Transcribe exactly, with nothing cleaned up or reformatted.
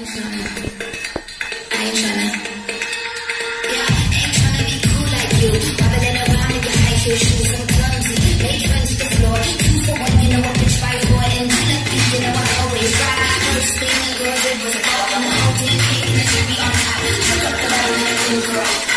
ain't tryna. I ain't tryna. Yeah, I ain't tryna be cool like you. Wobbling around in your high heel shoes, so clumsy. Make friends to the floor. Two for one, you know what bitch fight for. And you like me, you know I always ride. First thing the girl did was fall in the whole thing, kicking the T V on top. Took up the level and I couldn't grow.